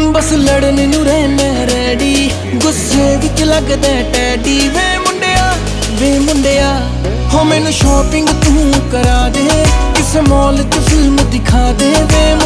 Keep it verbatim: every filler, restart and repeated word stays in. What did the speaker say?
बस लड़ने नू रहना रेडी, गुस्से विच लगदा टैडी। वे मुंडिया वे मुंडिया हो मैनू शॉपिंग तू करा दे, किस मॉल च फिल्म दिखा दे। वे